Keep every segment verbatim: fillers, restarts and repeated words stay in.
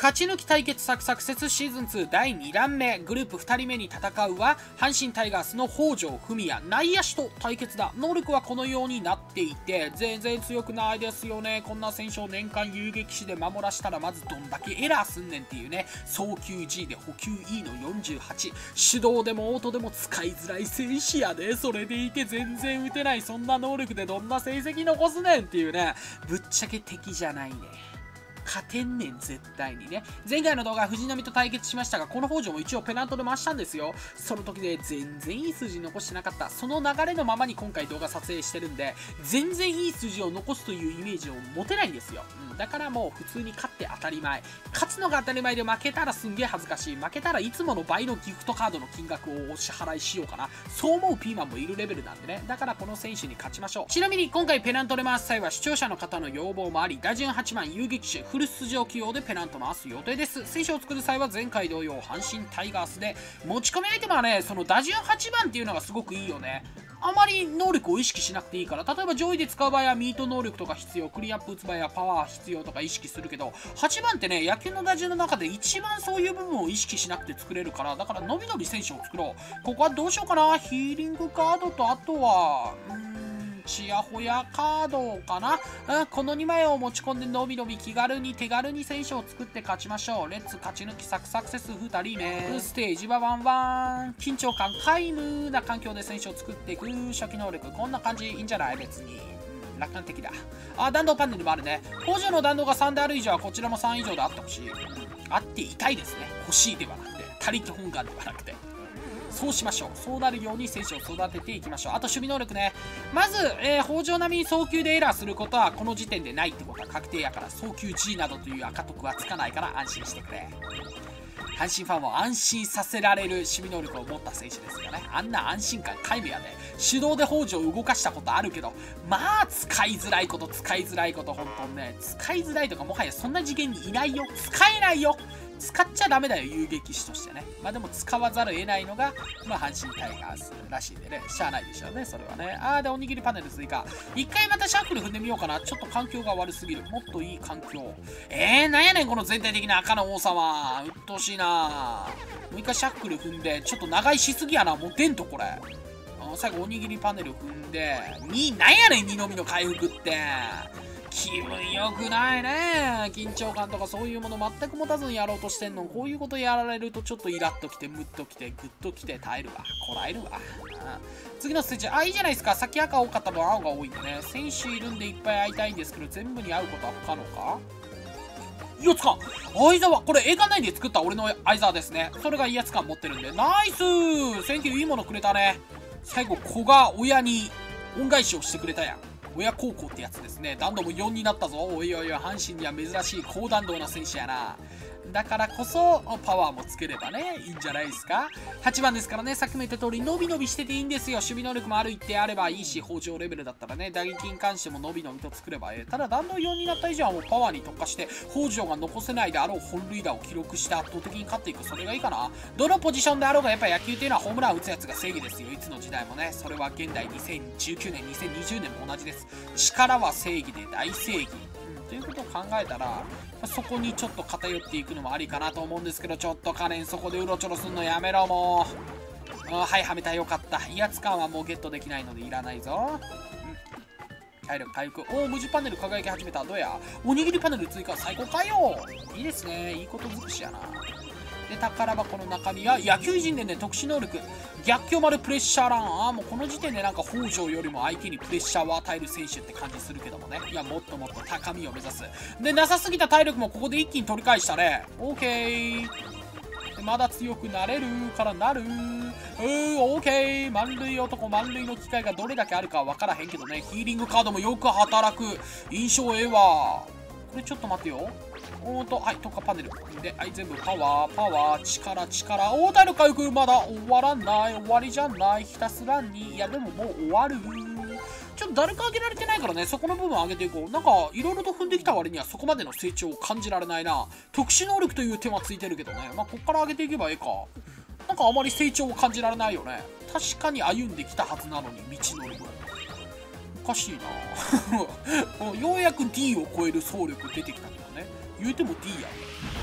勝ち抜き対決サクサクセスシーズンツーだいにだんめ、グループふたりめに戦うは阪神タイガースの北條文也、内野手と対決だ。能力はこのようになっていて全然強くないですよね。こんな選手を年間遊撃士で守らしたらまずどんだけエラーすんねんっていうね。送球 G で補給 E のよんじゅうはち、手動でもオートでも使いづらい選手やで。それでいて全然打てない、そんな能力でどんな成績残すねんっていうね。ぶっちゃけ敵じゃないね。勝てんねん絶対にね。前回の動画藤波と対決しましたが、この北条も一応ペナントで回したんですよ。その時で全然いい数字残してなかった。その流れのままに今回動画撮影してるんで、全然いい数字を残すというイメージを持てないんですよ。うん、だからもう普通に勝って当たり前。勝つのが当たり前で負けたらすんげえ恥ずかしい。負けたらいつもの倍のギフトカードの金額をお支払いしようかな。そう思うピーマンもいるレベルなんでね。だからこの選手に勝ちましょう。ちなみに今回ペナントで回す際は視聴者の方の要望もあり、打順はちばん遊撃手フル出場起用でペナント回す予定です。選手を作る際は前回同様阪神タイガースで、持ち込みアイテムはね、その打順はちばんっていうのがすごくいいよね。あまり能力を意識しなくていいから、例えば上位で使う場合はミート能力とか必要、クリアップ打つ場合はパワー必要とか意識するけど、はちばんってね、野球の打順の中で一番そういう部分を意識しなくて作れるから、だからのびのび選手を作ろう。ここはどうしようかな。ヒーリングカードと、あとはうーんチヤホヤカードかな、うん、このにまいを持ち込んでのびのび気軽に手軽に選手を作って勝ちましょう。レッツ勝ち抜きサクサクセスふたりめ。ステージはワンワン。緊張感皆無な環境で選手を作っていく。初期能力こんな感じいいんじゃない？別に、うん、楽観的だ。あ、弾道パネルもあるね。北条の弾道がさんである以上はこちらもさん以上であってほしい。あっていたいですね。欲しいではなくて、他力本願ではなくて。そうしましょう。そうなるように選手を育てていきましょう。あと守備能力ね。まず、えー、北条並みに送球でエラーすることはこの時点でないってことは確定やから、送球 G などという赤得はつかないから安心してくれ。阪神ファンを安心させられる守備能力を持った選手ですよね。あんな安心感皆無やで。手動で北条を動かしたことあるけど、まあ使いづらいこと使いづらいこと本当にね、使いづらいとかもはやそんな次元にいないよ。使えないよ。使っちゃダメだよ、遊撃士としてね。まあでも使わざるを得ないのが、まあ阪神タイガースらしいんでね、しゃあないでしょうね、それはね。あーで、おにぎりパネル追加。一回またシャッフル踏んでみようかな。ちょっと環境が悪すぎる。もっといい環境。えー、なんやねん、この全体的な赤の多さは。うっとうしいな。もう一回シャッフル踏んで、ちょっと長いしすぎやな。もう出んと、これ。最後、おにぎりパネル踏んで、に、なんやねん、二のみの回復って。気分良くないね。緊張感とかそういうもの全く持たずにやろうとしてんの。こういうことやられるとちょっとイラッときて、ムッときて、グッときて耐えるわ。こらえるわ。うん、次のステージ、あ、いいじゃないですか。先赤多かった分青が多いんでね。選手いるんでいっぱい会いたいんですけど、全部に会うことは不可能か？いやつか相沢、これ映画内で作った俺の相沢ですね。それが威圧感持ってるんで。ナイスセンキュー、いいものくれたね。最後、子が親に恩返しをしてくれたやん。親孝行ってやつですね。弾道もよんになったぞ。おいおいおい、阪神には珍しい高弾道な選手やな。だからこそパワーもつければね、いいんじゃないですか。はちばんですからね、さっきも言った通り伸び伸びしてていいんですよ。守備能力もある一定あればいいし、北条レベルだったらね、打撃に関しても伸び伸びと作ればええ。ただ弾道よんになった以上はもうパワーに特化して、北条が残せないであろう本塁打を記録して圧倒的に勝っていく。それがいいかな。どのポジションであろうがやっぱ野球っていうのはホームラン打つやつが正義ですよ。いつの時代もね。それは現代にせんじゅうきゅうねん、にせんにじゅうねんも同じです。力は正義で大正義。ということを考えたら、そこにちょっと偏っていくのもありかなと思うんですけど、ちょっとカレンそこでうろちょろすんのやめろ、もう。あ、はい、はめた、よかった。威圧感はもうゲットできないのでいらないぞ。うん、体力回復。おお、無地パネル輝き始めた。どうや、おにぎりパネル追加、最高かよ。いいですね、いいこと尽くしやな。で、宝箱の中身は野球人でね、特殊能力逆境丸プレッシャーラン。あーもうこの時点でなんか北条よりも相手にプレッシャーを与える選手って感じするけどもね。いや、もっともっと高みを目指す。で、なさすぎた体力もここで一気に取り返したね。 OK。 でまだ強くなれるからなる。うー OK。 満塁男、満塁の機会がどれだけあるかは分からへんけどね。ヒーリングカードもよく働く。印象ええわ。これちょっと待ってよ。おーと、はい、特化パネル。で、はい、全部パワー、パワー、力、力。おー、体力回復、まだ終わらない。終わりじゃない。ひたすらに。いや、でももう終わる。ちょっと誰か上げられてないからね、そこの部分上げていこう。なんか、いろいろと踏んできた割にはそこまでの成長を感じられないな。特殊能力という手はついてるけどね。まあ、こっから上げていけばええか。なんかあまり成長を感じられないよね。確かに歩んできたはずなのに、道のりを。おかしいなようやく D を超える走力出てきたけどね。言うても D や。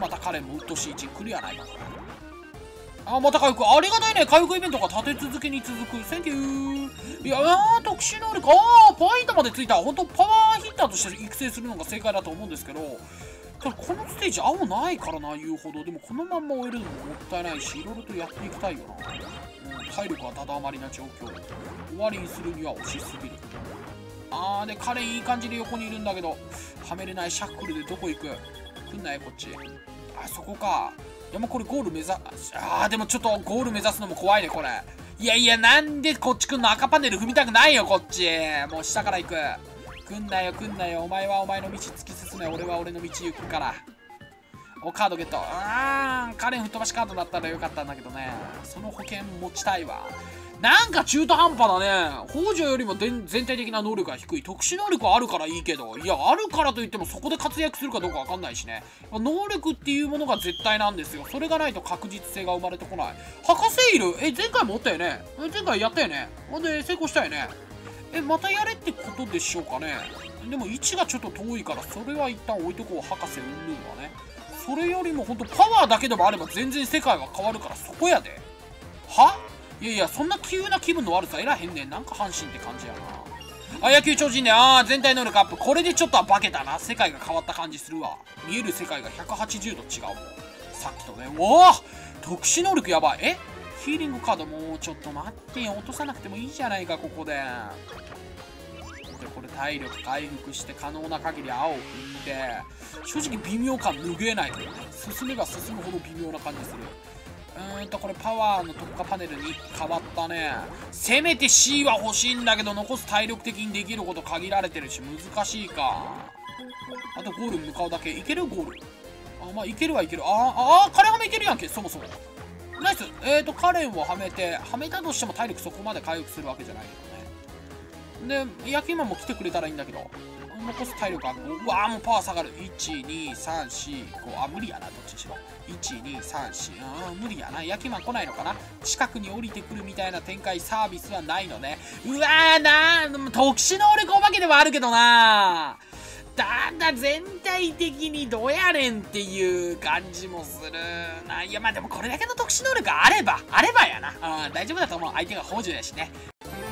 またカレンもうっとうしい位置に来るやないか。あ、また回復。ありがたいね。回復イベントが立て続けに続く。センキュー。いやー、特殊能力。あー、パワーヒッターまでついた。ほんと、パワーヒッターとして育成するのが正解だと思うんですけど、ただこのステージ青ないからな、言うほど。でもこのまんま終えるのももったいないし、いろいろとやっていきたいよな。うん、体力はただ余りな状況。終わりにするには惜しすぎる。あー、で、カレンいい感じで横にいるんだけど、はめれない。シャッフルでどこ行く？来んないこっち。あ、そこか。いや、もうこれゴール目指、あー、でもちょっとゴール目指すのも怖いね、これ。いやいや、なんでこっち来んの？赤パネル踏みたくないよ、こっち。もう下から行く。来んなよ、来んなよ。お前はお前の道突き進め。俺は俺の道行くから。お、カードゲット。あー、カレン吹っ飛ばしカードだったらよかったんだけどね。その保険持ちたいわ。なんか中途半端だね。北条よりも全体的な能力が低い。特殊能力はあるからいいけど、いや、あるからといってもそこで活躍するかどうかわかんないしね。能力っていうものが絶対なんですよ。それがないと確実性が生まれてこない。博士いる？え、前回もおったよね？前回やったよね？ほんで成功したよね？え、またやれってことでしょうかね。でも位置がちょっと遠いから、それは一旦置いとこう。博士うんぬんはね。それよりもほんとパワーだけでもあれば全然世界は変わるから、そこやで。はいやいや、そんな急な気分の悪さ得らへんねん。なんか阪神って感じやな。あ、野球超人ね。ああ、全体能力アップ。これでちょっとは化けたな。世界が変わった感じするわ。見える世界がひゃくはちじゅうど違うもん。さっきとね。おお、特殊能力やばい。え、ヒーリングカードもうちょっと待ってよ。落とさなくてもいいじゃないか、ここで。で、これ体力回復して可能な限り青を踏んで、正直微妙感拭えないけどね。進めば進むほど微妙な感じする。うーんと、これパワーの特化パネルに変わったね。せめて C は欲しいんだけど、残す体力的にできること限られてるし、難しいか。あとゴール向かうだけ。いける？ゴール。あ、まあいけるはいける。あー、あー、カレンはめいけるやんけ、そもそも。ナイス。えーと、カレンをはめて、はめたとしても体力そこまで回復するわけじゃないけどね。で、焼き馬も来てくれたらいいんだけど。残す体力はご。うわー、もうパワー下がる。いち、に、さん、よん、ご。あ、無理やな、どっちにしろ。いち、に、さん、よん。うん、無理やな。焼きマン来ないのかな。近くに降りてくるみたいな展開、サービスはないのね。うわーなー、特殊能力お化けではあるけどなー。ただ全体的にどうやねんっていう感じもするな。いや、まあでもこれだけの特殊能力あれば、あればやな。うん、大丈夫だと思う。相手が北条やしね。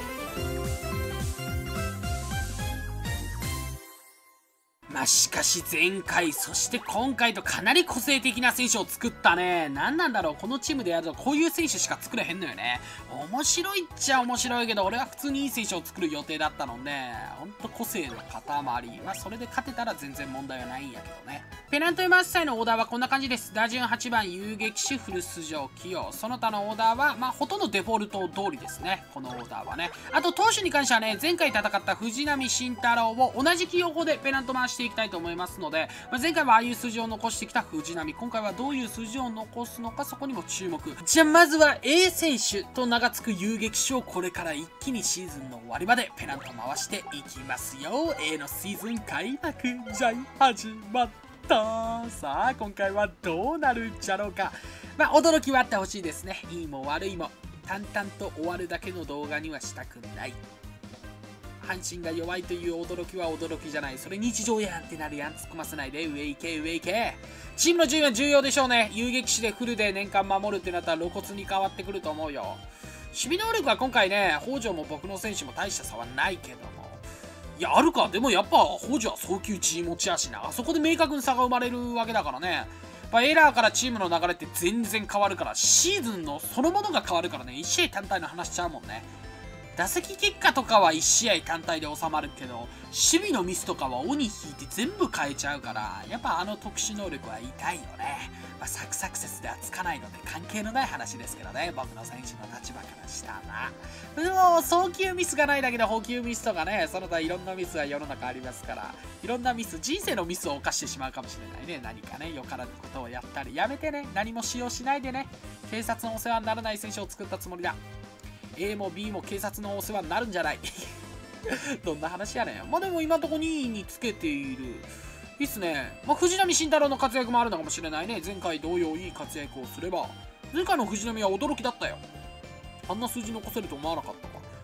まあしかし前回、そして今回とかなり個性的な選手を作ったね。何なんだろう、このチームでやるとこういう選手しか作れへんのよね。面白いっちゃ面白いけど、俺は普通にいい選手を作る予定だったので、ほんと個性の塊。まあそれで勝てたら全然問題はないんやけどね。ペナントマスターのオーダーはこんな感じです。打順はちばん遊撃手フル出場起用。その他のオーダーは、まあほとんどデフォルト通りですね。このオーダーはね。あと投手に関してはね、前回戦った藤浪晋太郎を同じ起用法でペナント回していきたいと思いますので、まあ、前回はああいう数字を残してきた藤浪、今回はどういう数字を残すのか、そこにも注目。じゃあまずは A 選手と名が付く遊撃手をこれから一気にシーズンの終わりまでペナント回していきますよ。 A のシーズン開幕じゃい始まったさあ今回はどうなるんじゃろうか。まあ驚きはあってほしいですね。いいも悪いも淡々と終わるだけの動画にはしたくない。阪神が弱いという驚きは驚きじゃない。それ日常やんってなるやん。突っ込ませないで。上行け上行け。チームの順位は重要でしょうね。遊撃手でフルで年間守るってなったら露骨に変わってくると思うよ。守備能力は今回ね、北条も僕の選手も大した差はないけども。いや、あるか。でもやっぱ北条は早球地持ちやしな。あそこで明確に差が生まれるわけだからね。まあ、エラーからチームの流れって全然変わるから、シーズンのそのものが変わるからね。いち試合単体の話しちゃうもんね。打席結果とかはいち試合単体で収まるけど、守備のミスとかは鬼引いて全部変えちゃうから、やっぱあの特殊能力は痛いよね。まあ、サクサクセスではつかないので関係のない話ですけどね、僕の選手の立場からしたら。でも、送球ミスがないだけで捕球ミスとかね、その他いろんなミスは世の中ありますから、いろんなミス、人生のミスを犯してしまうかもしれないね。何かね、よからぬことをやったり、やめてね、何も使用しないでね、警察のお世話にならない選手を作ったつもりだ。A も B も警察のお世話になるんじゃないどんな話やねん。まあでも今のところにいにつけている。いいっすね。まあ藤浪晋太郎の活躍もあるのかもしれないね。前回同様いい活躍をすれば。前回の藤浪は驚きだったよ。あんな数字残せると思わなかったか。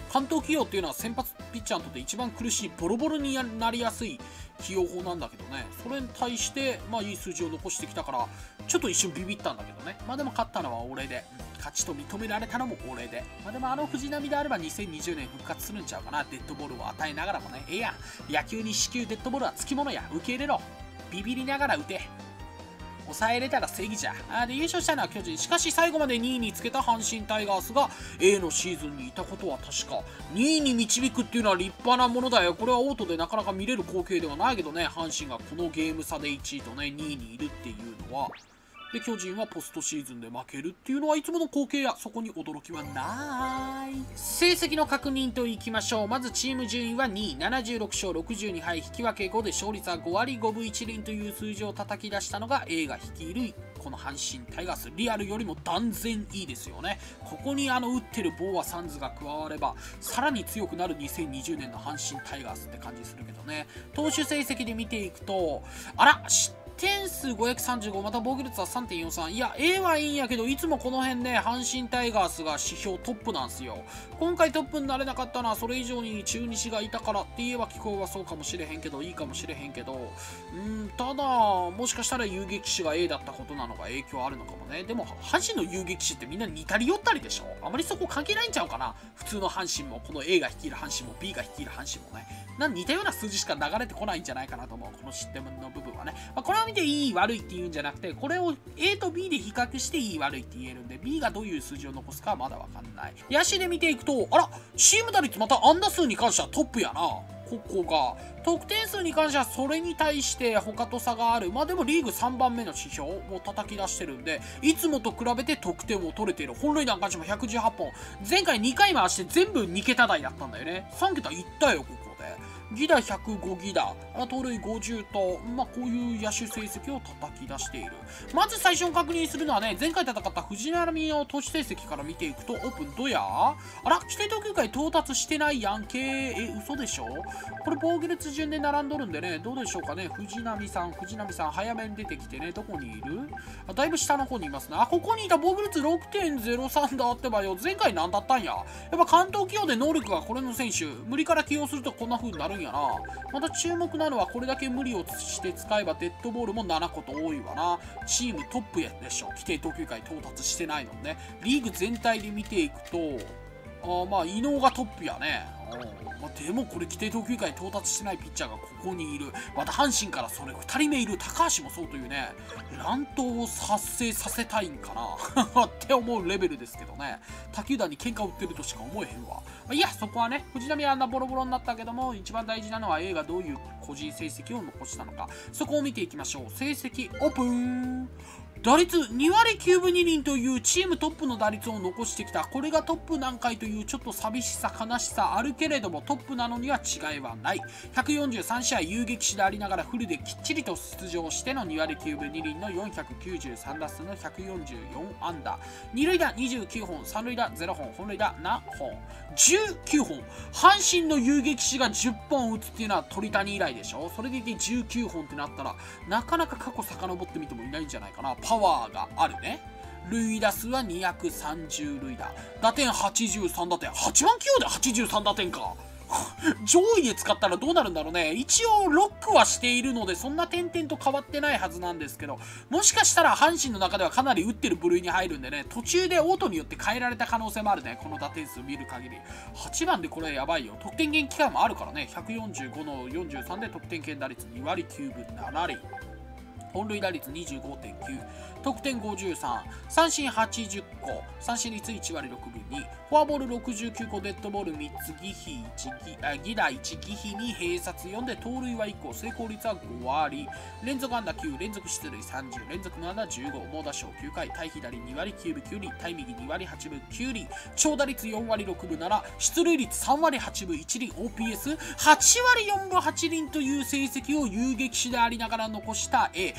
関東起用っていうのは先発ピッチャーにとって一番苦しいボロボロになりやすい起用法なんだけどね、それに対してまあいい数字を残してきたからちょっと一瞬ビビったんだけどね。まあでも勝ったのは俺で、うん、勝ちと認められたのも俺で、まあでもあの藤浪であればにせんにじゅうねん復活するんちゃうかな。デッドボールを与えながらもね、ええやん、野球に四球デッドボールはつきものや、受け入れろ、ビビりながら打て、抑えれたら正義じゃ。あで優勝したのは巨人。しかし最後までにいにつけた阪神タイガースが A のシーズンにいたことは確か。にいに導くっていうのは立派なものだよ。これはオートでなかなか見れる光景ではないけどね、阪神がこのゲーム差でいちいとねにいにいるっていうのは。で巨人はポストシーズンで負けるっていうのはいつもの光景や、そこに驚きはない。成績の確認といきましょう。まずチーム順位はにい、ななじゅうろくしょうろくじゅうにはい、引き分けごで勝率はごわりごぶいちりんという数字を叩き出したのが A が率いるこの阪神タイガース。リアルよりも断然いいですよね。ここにあの打ってるボーアサンズが加わればさらに強くなるにせんにじゅうねんの阪神タイガースって感じするけどね。投手成績で見ていくと、あら点数ごひゃくさんじゅうご、また防御率は さんてんよんさん。いや A はいいんやけど、いつもこの辺ね阪神タイガースが指標トップなんすよ。今回トップになれなかったのはそれ以上に中日がいたからって言えば聞こえはそうかもしれへんけど、いいかもしれへんけど、うんただもしかしたら遊撃士が A だったことなのが影響あるのかもね。でも阪神の遊撃士ってみんな似たり寄ったりでしょ。あまりそこ関係ないんちゃうかな。普通の阪神もこの A が率いる阪神も B が率いる阪神もね、なん似たような数字しか流れてこないんじゃないかなと思う、この失点の部分はね。まあ、これを見ていい悪いって言うんじゃなくて、これを A と B で比較していい悪いって言えるんで、 B がどういう数字を残すかはまだわかんない。野手で見ていくと、あらチーム打率また安打数に関してはトップやな。ここが得点数に関してはそれに対して他と差がある。まあでもリーグさんばんめの指標を叩き出してるんで、いつもと比べて得点を取れている。本塁打に関してもひゃくじゅうはっぽん、前回にかい回して全部にけた台だったんだよね。さんけたいったよここで。犠打ひゃくご犠打、盗塁ごじゅうと、まあこういう野手成績を叩き出している。まず最初に確認するのはね、前回戦った藤浪の投手成績から見ていくと、オープンどやあら規定投球回到達してないやんけ。え嘘でしょ。これ防御率順で並んどるんでね、どうでしょうかね。藤浪さん藤浪さん早めに出てきてね、どこにいる。あだいぶ下の方にいますね。あここにいた。防御率 ろくてんゼロさん だってばよ。前回何だったんや。やっぱ関東起用で能力がこれの選手無理から起用するとこんな風になるんやな。また注目なのはこれだけ無理をして使えばデッドボールもななこと多いわな。チームトップやでしょ、規定投球回到達してないのね。リーグ全体で見ていくと、あまあ伊能がトップやね。まあ、でもこれ規定投球回到達してないピッチャーがここにいる。また阪神からそれふたりめいる高橋もそうというね、乱闘を発生させたいんかなって思うレベルですけどね。他球団に喧嘩売ってるとしか思えへんわ。まあ、いやそこはね、藤浪はあんなボロボロになったけども、一番大事なのは A がどういう個人成績を残したのか、そこを見ていきましょう。成績オープン。打率にわりきゅうぶにりんというチームトップの打率を残してきた。これがトップ何回というちょっと寂しさ悲しさあるけれども、トップなのには違いはない。ひゃくよんじゅうさんしあい遊撃士でありながらフルできっちりと出場してのにわりきゅうぶにりんのよんひゃくきゅうじゅうさんだすのひゃくよんじゅうよんあんだ、にるいだにじゅうきゅうほん、さんるいだゼロほん、本塁打ななほん、じゅうきゅうほん。阪神の遊撃士がじゅっぽん打つっていうのは鳥谷以来でしょ。それでいてじゅうきゅうほんってなったらなかなか過去遡ってみてもいないんじゃないかな。パワーがあるね。塁打数はにひゃくさんじゅうるいだ、打点はちじゅうさんだてん、はちばん起用ではちじゅうさんだてんか上位で使ったらどうなるんだろうね。一応ロックはしているのでそんな点々と変わってないはずなんですけど、もしかしたら阪神の中ではかなり打ってる部類に入るんでね、途中でオートによって変えられた可能性もあるね。この打点数見る限りはちばんでこれやばいよ。得点圏期間もあるからね。ひゃくよんじゅうごのよんじゅうさんで得点圏打率にわりきゅうぶななりん、本塁打率 にじゅうごてんきゅう、得点ごじゅうさん、三振はちじゅっこ、三振率いちわりろくぶに、フォアボールろくじゅうきゅうこ、デッドボールみっつ、犠飛いち、犠打いち、犠飛に、併殺よんで盗塁はいっこ、成功率はごわり、連続安打きゅう、連続出塁さんじゅう、連続無安打じゅうご、猛打賞きゅうかい、対左にわりきゅうぶきゅうりん、対右にわりはちぶきゅうりん、長打率よんわりろくぶなな、出塁率さんわりはちぶいちりん、オーピーエスはちわりよんぶはちりんという成績を遊撃士でありながら残した A。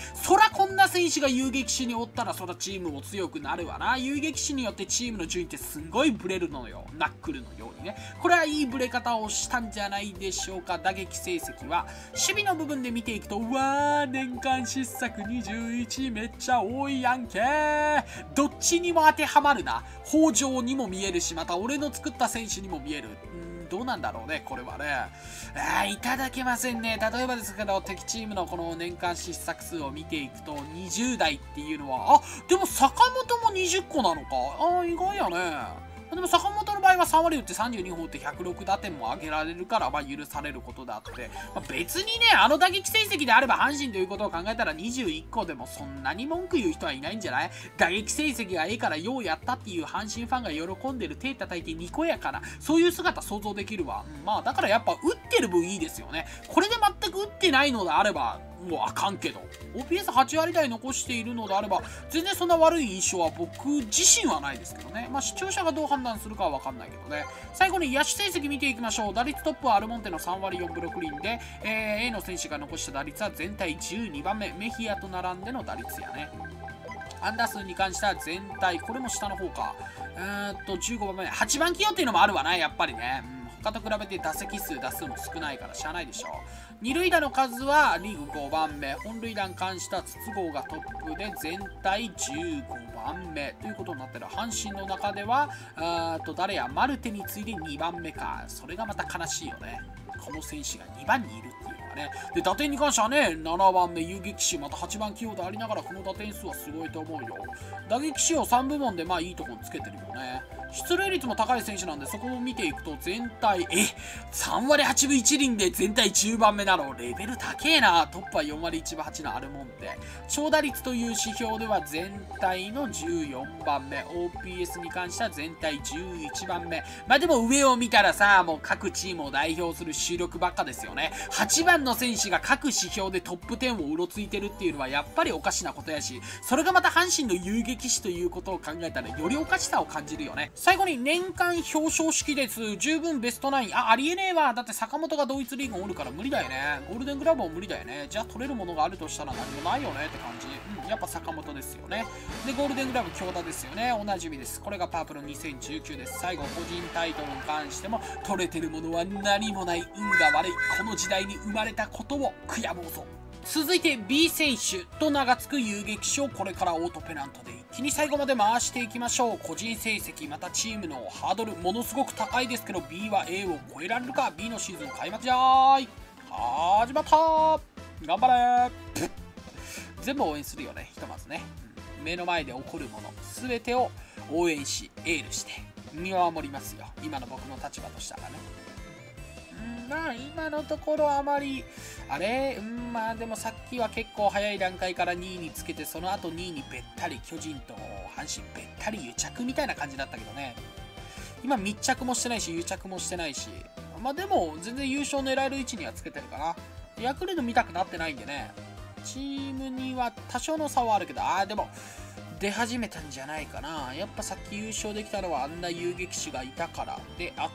そらこんな選手が遊撃士におったら、そらチームも強くなるわな。遊撃士によってチームの順位ってすんごいブレるのよ。ナックルのようにね。これはいいブレ方をしたんじゃないでしょうか。打撃成績は守備の部分で見ていくと、うわー年間失策にじゅういちめっちゃ多いやんけー。どっちにも当てはまるな。北条にも見えるし、また俺の作った選手にも見える。んどうなんだろうね、これはね。あーいただけませんね。例えばですけど、敵チームのこの年間失策数を見ていくと、にじゅうだいっていうのは、あ、でも坂本もにじゅっこなのか。あー意外やね。でも坂本の場合はさんわり打ってさんじゅうにほん打ってひゃくろくだてんも上げられるから、まあ許されることであって、まあ、別にね、あの打撃成績であれば阪神ということを考えたらにじゅういっこでもそんなに文句言う人はいないんじゃない？打撃成績がええからようやったっていう阪神ファンが喜んでる手叩いてにこやかな、そういう姿想像できるわ。うん、まあだからやっぱ打ってる分いいですよね。これで全く打ってないのであれば、もうあかんけど オーピーエスはち 割台残しているのであれば全然そんな悪い印象は僕自身はないですけどね。まあ視聴者がどう判断するかは分かんないけどね。最後に野手成績見ていきましょう。打率トップはアルモンテのさんわりよんぶろくりんで、えー、A の選手が残した打率は全体じゅうにばんめ、メヒアと並んでの打率やね。アンダー数に関しては全体、これも下の方か。えーっと、じゅうごばんめ。はちばん起用っていうのもあるわな、やっぱりね。うん、他と比べて打席数、打数も少ないからしゃあないでしょ。二塁打の数はリーグごばんめ。本塁打に関しては筒香がトップで全体じゅうごばんめ。ということになってる。阪神の中では、あーと誰や、マルテに次いでにばんめか。それがまた悲しいよね。この選手がにばんにいるっていうのがね。で、打点に関してはね、ななばんめ遊撃手、またはちばん起用でありながらこの打点数はすごいと思うよ。打撃手をさんぶもんでまあいいところにつけてるよね。出塁率も高い選手なんで、そこを見ていくと全体、え、さんわりはちぶいちりんで全体じゅうばんめなの。レベル高えな。トップはよんわりいちぶはちのアルモンテ。長打率という指標では全体のじゅうよんばんめ。オーピーエス に関しては全体じゅういちばんめ。まあでも上を見たらさ、もう各チームを代表する主力ばっかですよね。はちばんの選手が各指標でトップじゅうをうろついてるっていうのはやっぱりおかしなことやし、それがまた阪神の遊撃手ということを考えたらよりおかしさを感じるよね。最後に年間表彰式です。十分ベストナイン。あ、ありえねえわ。だって坂本が同一リーグにおるから無理だよね。ゴールデングラブも無理だよね。じゃあ取れるものがあるとしたら何もないよねって感じ。うん、やっぱ坂本ですよね。で、ゴールデングラブ京田ですよね。おなじみです。これがパープルにせんじゅうきゅうです。最後、個人タイトルに関しても取れてるものは何もない。運が悪い。この時代に生まれたことを悔やもうぞ。続いて B 選手と名が付く遊撃手をこれからオートペナントで一気に最後まで回していきましょう。個人成績またチームのハードルものすごく高いですけど B は A を超えられるか。 B のシーズン開幕じゃーい。始まったー。頑張れー。全部応援するよね、ひとまずね、うん、目の前で起こるもの全てを応援しエールして見守りますよ、今の僕の立場としたらね。まあ今のところあまりあれ、うん、まあでもさっきは結構早い段階からにいにつけて、その後にいにべったり巨人と阪神べったり癒着みたいな感じだったけどね。今密着もしてないし癒着もしてないし、まあでも全然優勝狙える位置にはつけてるかな。ヤクルト見たくなってないんでね、チームには多少の差はあるけど、ああでも出始めたんじゃないかな。やっぱさっき優勝できたのはあんな遊撃手がいたからであって、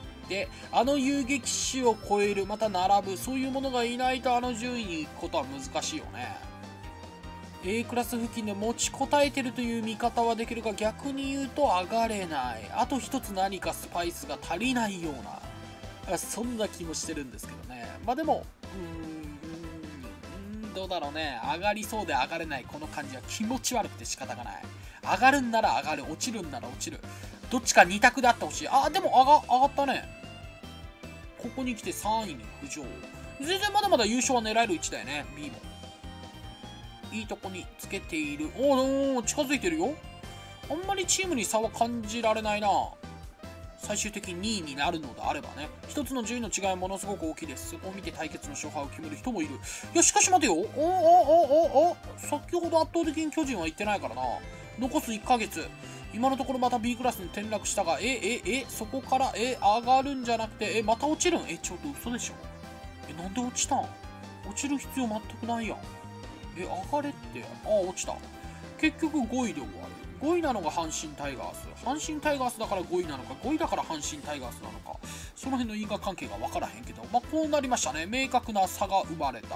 あの遊撃手を超える、また並ぶ、そういうものがいないとあの順位に行くことは難しいよね。 A クラス付近で持ちこたえてるという見方はできるが、逆に言うと上がれない、あと一つ何かスパイスが足りないような、そんな気もしてるんですけどね。まあでもうーんどうだろうね、上がりそうで上がれない、この感じは気持ち悪くて仕方がない。上がるんなら上がる、落ちるんなら落ちる、どっちかに択であってほしい。あ、でも上が上がったね。ここに来てさんいに浮上。全然まだまだ優勝は狙える位置だよね。 B もいいとこにつけている。おお近づいてるよ。あんまりチームに差は感じられないな。最終的ににいになるのであればね、一つの順位の違いはものすごく大きいです。そこを見て対決の勝敗を決める人もいる。いやしかし待てよ、おおおおお先ほど圧倒的に巨人は言ってないからな。残すいっかげつ、今のところまた B クラスに転落したが、えええそこからえ上がるんじゃなくて、えまた落ちるん、えちょっと嘘でしょ。えなんで落ちたん。落ちる必要全くないやん。え上がれって。あ落ちた。結局ごいで終わる。ごいなのが阪神タイガース。阪神タイガースだからごいなのか、ごいだから阪神タイガースなのか、その辺の因果関係が分からへんけど、まあこうなりましたね。明確な差が生まれた。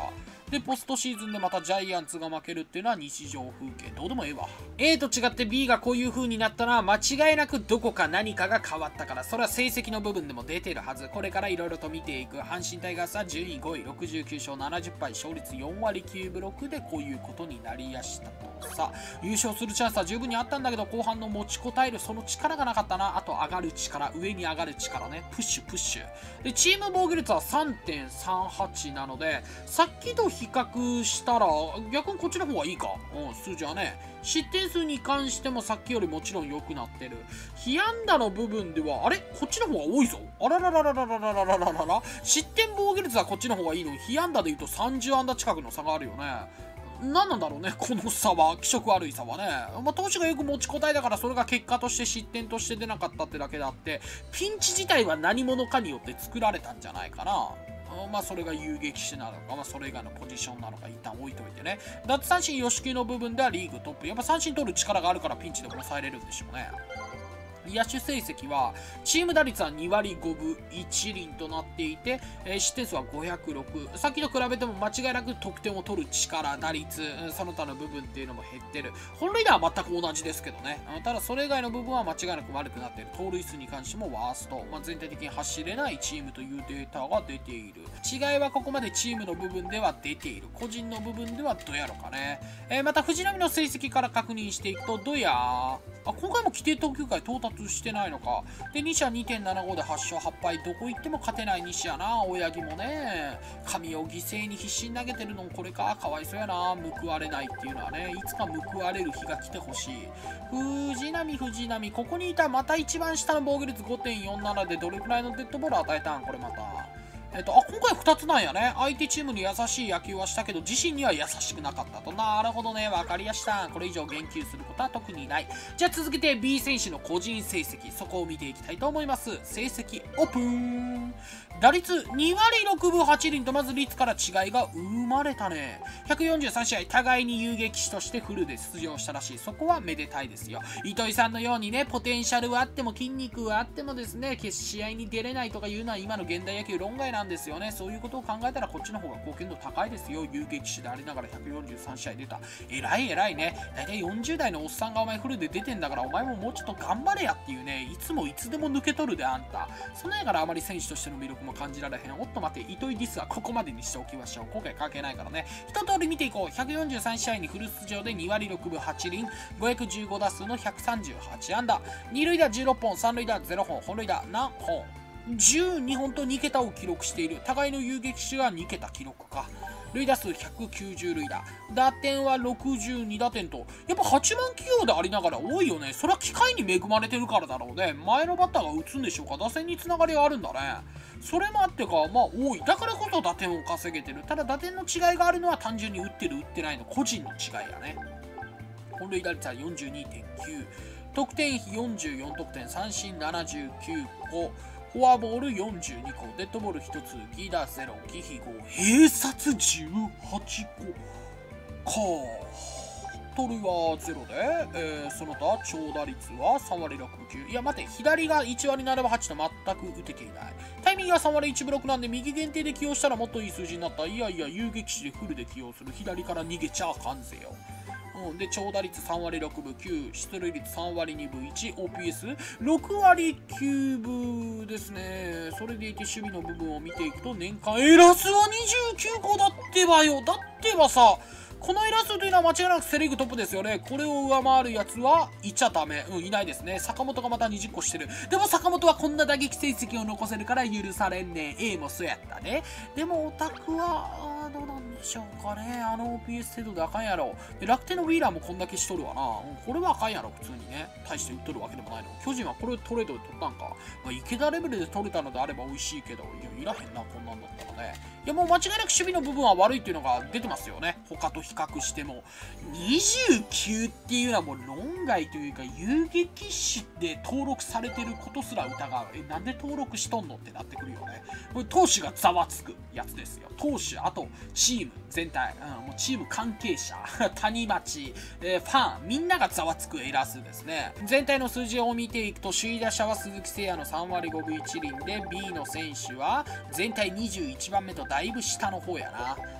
で、ポストシーズンでまたジャイアンツが負けるっていうのは日常風景。どうでもええわ。A と違って B がこういう風になったのは間違いなくどこか何かが変わったから。それは成績の部分でも出てるはず。これからいろいろと見ていく。阪神タイガースは順位ごい、ろくじゅうきゅうしょうななじゅっぱい、勝率よんわりきゅうぶろくでこういうことになりやしたと。さあ、優勝するチャンスは十分にあったんだけど、後半の持ちこたえるその力がなかったな。あと上がる力、上に上がる力ね。プッシュプッシュ。で、チーム防御率は さんてんさんはち なので、さっきと比較したら、逆にこっちの方がいいか。うん、数字はね。失点数に関してもさっきよりもちろん良くなってる。被安打の部分では、あれこっちの方が多いぞ。あらららららららららららら。失点防御率はこっちの方がいいのに、被安打で言うとさんじゅう安打近くの差があるよね。何なんだろうね、この差は。気色悪い差はね。まあ、投手がよく持ちこたえだから、それが結果として失点として出なかったってだけであって、ピンチ自体は何者かによって作られたんじゃないかな。まあそれが遊撃手なのか、まあそれ以外のポジションなのか一旦置いといてね。奪三振、吉球の部分ではリーグトップ。やっぱ三振取る力があるからピンチでも抑えれるんでしょうね。野手成績は、チーム打率はにわりごぶいちりんとなっていて、えー、失点数はごひゃくろく。さっきと比べても間違いなく得点を取る力、打率、その他の部分っていうのも減ってる。本塁打は全く同じですけどね。ただそれ以外の部分は間違いなく悪くなっている。盗塁数に関してもワースト。まあ、全体的に走れないチームというデータが出ている。違いはここまでチームの部分では出ている。個人の部分ではどやろかね。えー、また藤浪の成績から確認していくと、どやあ、今回も規定投球回到達してないのか。で、西は にてんななご ではちしょうはっぱい。どこ行っても勝てない西やな。青柳もね。神を犠牲に必死に投げてるのもこれか。かわいそうやな。報われないっていうのはね。いつか報われる日が来てほしい。藤浪、藤浪。ここにいたらまた一番下の防御率 ごてんよんなな でどれくらいのデッドボール与えたんこれまた。えっと、あ、今回ふたつなんやね。相手チームに優しい野球はしたけど、自身には優しくなかったと。なるほどね。わかりやした。これ以上言及することは特にない。じゃあ続けて B 選手の個人成績、そこを見ていきたいと思います。成績オープン。打率にわりろくぶはちりんとまず率から違いが生まれたね。ひゃくよんじゅうさんしあい、互いに遊撃手としてフルで出場したらしい。そこはめでたいですよ。糸井さんのようにね、ポテンシャルはあっても筋肉はあってもですね、決試合に出れないとかいうのは今の現代野球論外なんですよね。そういうことを考えたらこっちの方が貢献度高いですよ。遊撃手でありながらひゃくよんじゅうさんしあい出た。偉い偉いね。だいたいよんじゅうだいのおっさんがお前フルで出てんだから、お前ももうちょっと頑張れやっていうね、いつもいつでも抜け取るであんた。そのやからあまり選手としての魅力も感じられへん。おっと待って、糸井ディスはここまでにしておきましょう。今回関係ないからね。一通り見ていこう。ひゃくよんじゅうさんしあいにフル出場でにわりろくぶはちりん、ごひゃくじゅうごだすうのひゃくさんじゅうはちあんだ。二塁打じゅうろっぽん、三塁打ゼロほん、本塁打何本じゅうにほんとにけたを記録している。互いの遊撃手がにけた記録か。塁打数ひゃくきゅうじゅうるいだ。打点はろくじゅうにだてんと、やっぱはちまん起用でありながら多いよね。それは機械に恵まれてるからだろうね。前のバッターが打つんでしょうか。打線につながりがあるんだね。それもあってか、まあ多い。だからこそ打点を稼げてる。ただ打点の違いがあるのは単純に打ってる打ってないの個人の違いやね。本塁打率は よんじゅうにてんきゅう。得点比よんじゅうよんとくてん、三振ななじゅうきゅうこ。フォアボールよんじゅうにこ、デッドボールひとつ、犠打ゼロ、忌避ご、併殺じゅうはちこか。盗塁はゼロで、えー、その他長打率はさんわりろくぶきゅう。いや待て、左がいちわりならばはちと全く打てていない。タイミングがさんわりいちぶろくなんで右限定で起用したらもっといい数字になった。いやいや、遊撃手でフルで起用する。左から逃げちゃあかんぜよ。うん、で、長打率さんわりろくぶきゅう、出塁率さんわりにぶいち、オーピーエスろくわりきゅうぶですね。それでいて守備の部分を見ていくと、年間エラスはにじゅうきゅうこだってばよ。だってばさ、このエラ数というのは間違いなくセリーグトップですよね。これを上回るやつはいちゃダメ。うん、いないですね。坂本がまたにじゅっこしてる。でも坂本はこんな打撃成績を残せるから許されんねん。A もそうやったね。でもオタクは、あーどうなんでしょうかね。あの オーピーエス 程度であかんやろ。で、楽天のウィーラーもこんだけしとるわな。うん、これはあかんやろ、普通にね。大して打っとるわけでもないの。巨人はこれトレードで取ったんか。まあ、池田レベルで取れたのであれば美味しいけど、いや、いらへんな、こんなんだったらね。いや、もう間違いなく守備の部分は悪いっていうのが出てますよね。他と比較しても。にじゅうきゅうっていうのはもう論外というか、遊撃手で登録されてることすら疑う。え、なんで登録しとんのってなってくるよね。これ投手がざわつくやつですよ。投手、あとチーム全体、うん、もうチーム関係者、谷町、えー、ファン、みんながざわつくエラー数ですね。全体の数字を見ていくと、首位打者は鈴木誠也のさんわりごぶいちりんで、B の選手は全体にじゅういちばんめとだいぶ下の方やな。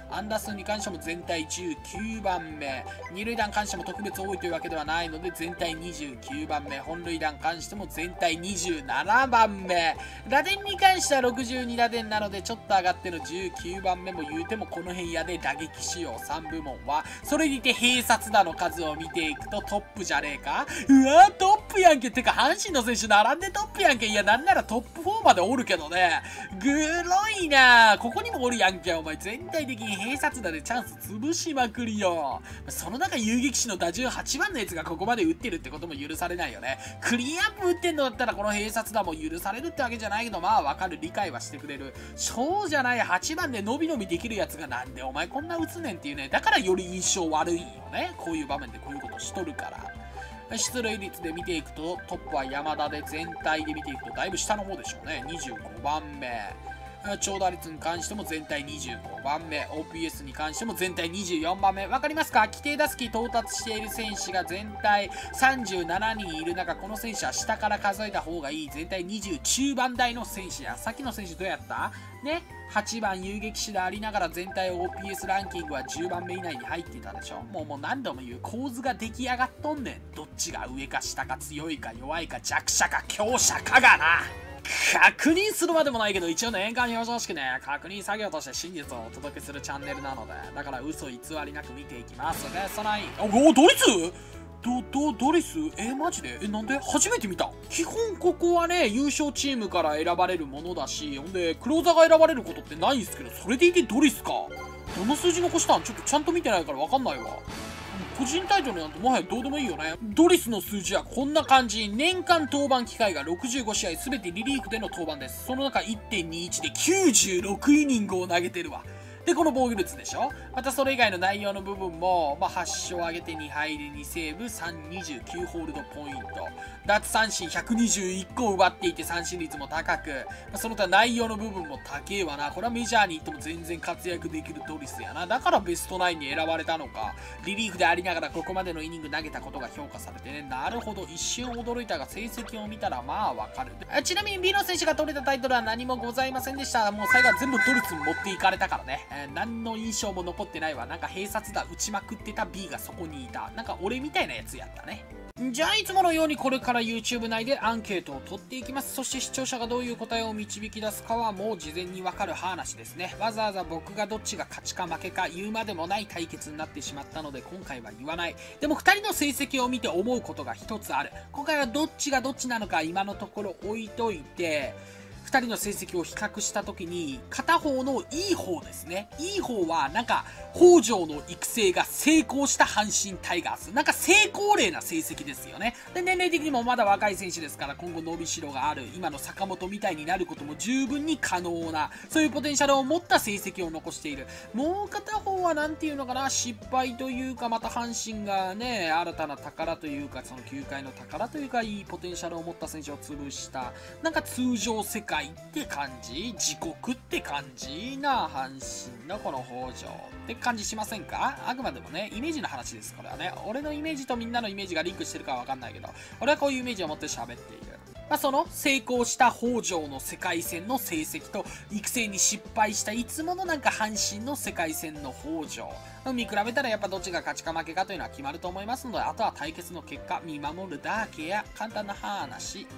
安打数に関しても全体じゅうきゅうばんめ。二塁打に関しても特別多いというわけではないので、全体にじゅうきゅうばんめ。本塁打に関しても全体にじゅうななばんめ。打点に関してはろくじゅうに打点なので、ちょっと上がってのじゅうきゅうばんめも言うてもこの辺やで打撃仕様さんぶもんは、それにて併殺打の数を見ていくとトップじゃねえか。うわトップやんけ。てか阪神の選手並んでトップやんけ。いやなんならトップフォーまでおるけどね。グロいな。ここにもおるやんけ。お前全体的に併殺打でチャンス潰しまくりよ。その中遊撃士の打順はちばんのやつがここまで打ってるってことも許されないよね。クリーンアップ打ってんのだったらこの併殺打も許されるってわけじゃないけど、まあわかる。理解はしてくれる。そうじゃないはちばんで伸び伸びできるやつがなんでお前こんな打つねんっていうね。だからより印象悪いよね。こういう場面でこういうことしとるから。出塁率で見ていくとトップは山田で、全体で見ていくとだいぶ下の方でしょうね。にじゅうごばんめ。長打率に関しても全体にじゅうごばんめ。 オーピーエス に関しても全体にじゅうよんばんめ。わかりますか？規定打席到達している選手が全体さんじゅうななにんいる中、この選手は下から数えた方がいい全体にじゅうきゅうばん台の選手や。さっきの選手どうやったね。はちばん遊撃手でありながら全体 オーピーエス ランキングはじゅうばんめ以内に入っていたでしょ。もうもう何度も言う、構図が出来上がっとんねん。どっちが上か下か強いか弱いか弱者か強者かがな。確認するまでもないけど、一応年間表彰式ね、確認作業として真実をお届けするチャンネルなので、だから嘘偽りなく見ていきますね。そないおおドリスど、ど、ドリスえ、マジでえ、なんで初めて見た。基本ここはね、優勝チームから選ばれるものだし、ほんで、クローザーが選ばれることってないんですけど、それでいてドリスか。どの数字残したんちょっとちゃんと見てないからわかんないわ。個人タイトルなんてもはやどうでもいいよね。ドリスの数字はこんな感じ。年間登板機会がろくじゅうごしあい、すべてリリーフでの登板です。その中 いってんにいち できゅうじゅうろくイニングを投げてるわ。で、この防御率でしょ。またそれ以外の内容の部分も、まあ、はち勝上げてに敗でにセーブ、さんにじゅうきゅうホールドポイント。奪三振ひゃくにじゅういっこ奪っていて三振率も高く、まあ、その他内容の部分も高えわな。これはメジャーに行っても全然活躍できるドリスやな。だからベストナインに選ばれたのか。リリーフでありながらここまでのイニング投げたことが評価されてね。なるほど。一瞬驚いたが成績を見たらまあわかる。ちなみに B の選手が取れたタイトルは何もございませんでした。もう最後は全部ドリスに持っていかれたからね。えー、何の印象も残ってないわ。なんか併殺打打ちまくってた B がそこにいた。なんか俺みたいなやつやったね。じゃあいつものようにこれから YouTube 内でアンケートを取っていきます。そして視聴者がどういう答えを導き出すかはもう事前にわかる話ですね。わざわざ僕がどっちが勝ちか負けか言うまでもない対決になってしまったので今回は言わない。でもふたりの成績を見て思うことが一つある。今回はどっちがどっちなのか今のところ置いといて、ふたりの成績を比較したときに、片方のいい方ですね。いい方は、なんか、北条の育成が成功した阪神タイガース。なんか成功例な成績ですよね。で、年齢的にもまだ若い選手ですから、今後伸びしろがある。今の坂本みたいになることも十分に可能な、そういうポテンシャルを持った成績を残している。もう片方は、なんていうのかな、失敗というか、また阪神がね、新たな宝というか、その球界の宝というか、いいポテンシャルを持った選手を潰した。なんか通常世界って感じ、自国って感じな阪神のこの北条って感じしませんか？あくまでもね、イメージの話です。これはね、俺のイメージとみんなのイメージがリンクしてるかはわかんないけど、俺はこういうイメージを持って喋っている。まあ、その成功した北条の世界戦の成績と育成に失敗したいつものなんか阪神の世界戦の北条見比べたらやっぱどっちが勝ちか負けかというのは決まると思いますので、あとは対決の結果見守るだけや。簡単な話。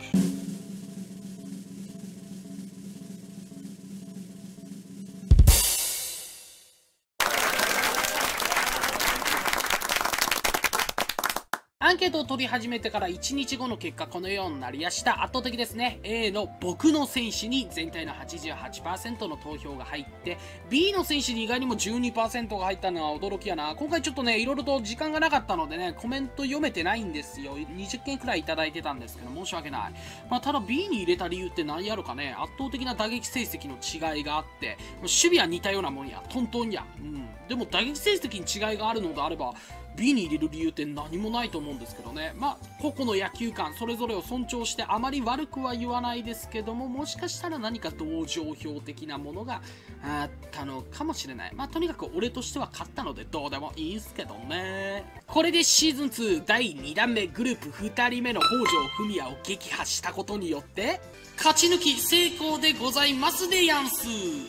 アンケートを取り始めてからいちにちごの結果このようになりやした。圧倒的ですね。 A の僕の選手に全体の はちじゅうはちパーセント の投票が入って B の選手に意外にも じゅうにパーセント が入ったのは驚きやな。今回ちょっとねいろいろと時間がなかったのでねコメント読めてないんですよ。にじゅっけんくらいいただいてたんですけど申し訳ない。まあ、ただ B に入れた理由って何やろかね。圧倒的な打撃成績の違いがあって守備は似たようなもんやトントンや、うん、でも打撃成績に違いがあるのであればB に入れる理由って何もないと思うんですけどね。まあ個々の野球観それぞれを尊重してあまり悪くは言わないですけども、もしかしたら何か同情票的なものがあったのかもしれない。まあとにかく俺としては勝ったのでどうでもいいんすけどね。これでシーズンツーだいにだんめグループふたりめの北条文也を撃破したことによって勝ち抜き成功でございますでやんす。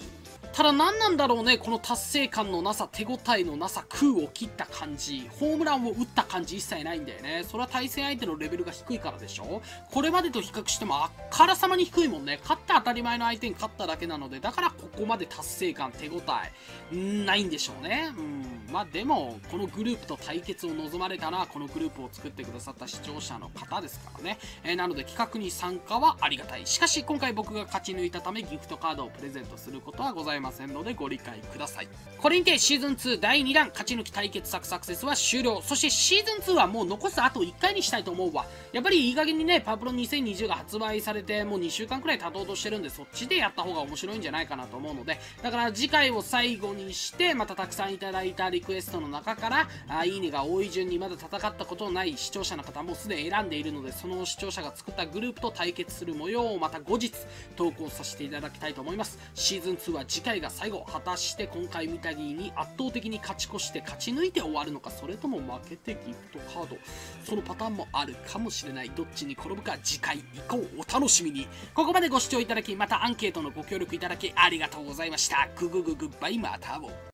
ただ何なんだろうね、この達成感のなさ、手応えのなさ、空を切った感じ、ホームランを打った感じ一切ないんだよね。それは対戦相手のレベルが低いからでしょ。これまでと比較してもあっからさまに低いもんね。勝って当たり前の相手に勝っただけなので、だからここまで達成感、手応え、んないんでしょうね。うん。まあでも、このグループと対決を望まれたのは、このグループを作ってくださった視聴者の方ですからね。えー、なので企画に参加はありがたい。しかし、今回僕が勝ち抜いたため、ギフトカードをプレゼントすることはございませんので、ご理解ください。これにてシーズンツーだいにだん勝ち抜き対決作サクセスは終了。そしてシーズンツーはもう残すあといっかいにしたいと思うわ。やっぱりいい加減にね、パワプロにせんにじゅうが発売されてもうにしゅうかんくらい経とうとしてるんで、そっちでやった方が面白いんじゃないかなと思うので、だから次回を最後にして、またたくさんいただいたリクエストの中から、あいいねが多い順にまだ戦ったことのない視聴者の方もすでに選んでいるので、その視聴者が作ったグループと対決する模様をまた後日投稿させていただきたいと思います。シーズンツーは次回が最後。果たして今回みたいに圧倒的に勝ち越して勝ち抜いて終わるのか、それとも負けてギフトカード、そのパターンもあるかもしれない。どっちに転ぶか次回以降お楽しみに。ここまでご視聴いただき、またアンケートのご協力いただきありがとうございました。ググググバイ、またを。